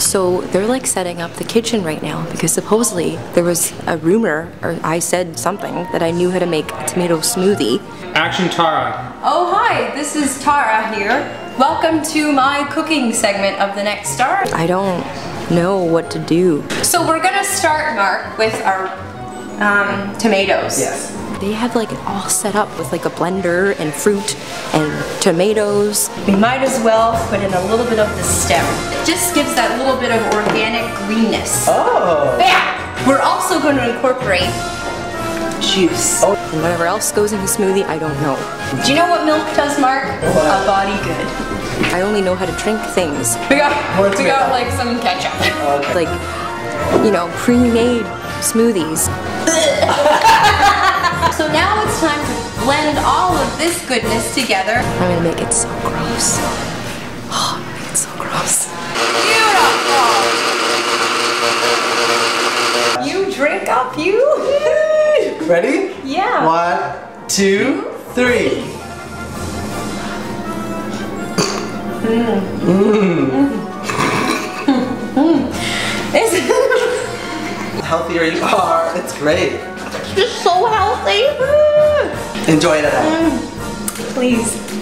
So they're like setting up the kitchen right now because supposedly there was a rumor, or I said something, that I knew how to make a tomato smoothie. Action, Tara. Oh hi, this is Tara here. Welcome to my cooking segment of The Next Star. I don't know what to do. So we're gonna start, Mark, with our tomatoes. Yes. They have like it all set up with like a blender and fruit and tomatoes. We might as well put in a little bit of the stem. It just gives that little bit of organic greenness. Oh. Bam! We're also going to incorporate juice. Oh. And whatever else goes in the smoothie, I don't know. Do you know what milk does, Mark? What? A body good. I only know how to drink things. We got like some ketchup. Okay. Like, you know, pre-made smoothies. So now it's time to blend all of this goodness together. I'm gonna make it so gross. Oh, I'm gonna make it so gross. Beautiful! You drink up, you! Ready? Yeah. 1, 2, 3. The healthier you are, it's great. It's just so healthy. Enjoy it at home. Please.